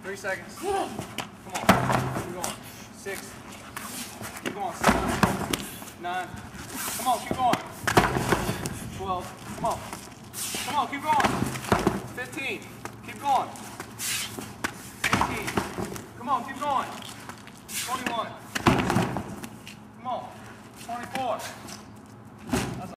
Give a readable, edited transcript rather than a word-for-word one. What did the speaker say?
3 seconds. Come on. Keep going. 6. Keep going. 7. 9. Come on, keep going. 12. Come on. Come on, keep going. 15. Keep going. 18.